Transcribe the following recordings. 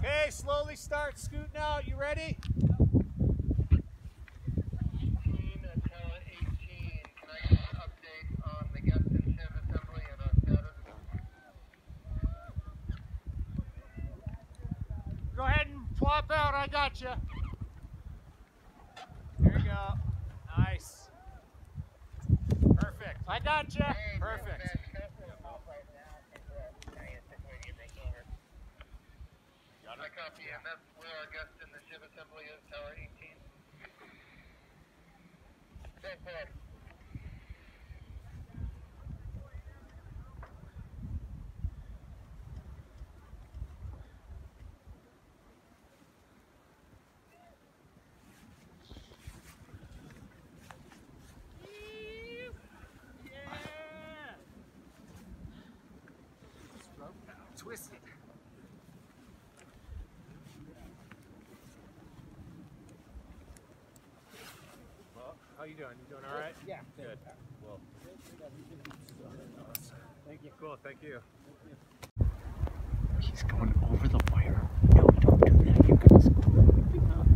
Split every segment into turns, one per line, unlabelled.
Okay, slowly start scooting out. You ready?
18 until 18. Can I get an update on the guest and shiv assembly and on status?
Go ahead and flop out. I got you. There you go. Nice. Perfect. I got you. Perfect.
I copy, and that's where our guest in the shiv assembly is, tower 18. Go for it.
Twist it. Well, how you doing? You doing all right?
Yeah.
Good. Well, thank you. Cool. Thank you.
He's going over the wire. No, don't do that. You're gonna screw everything up.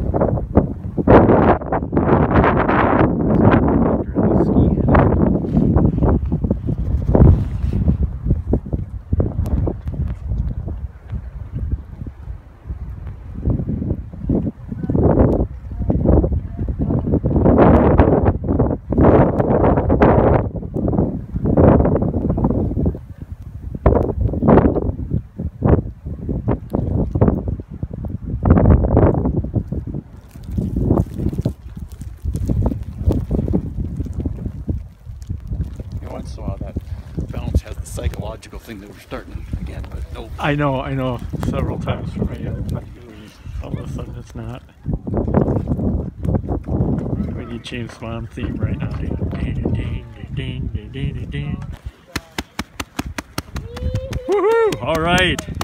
Saw that balance has the psychological thing that we're starting again, but nope.
I know several times for me. All of a sudden it's not. We need James Bond theme right now. Woohoo! All right.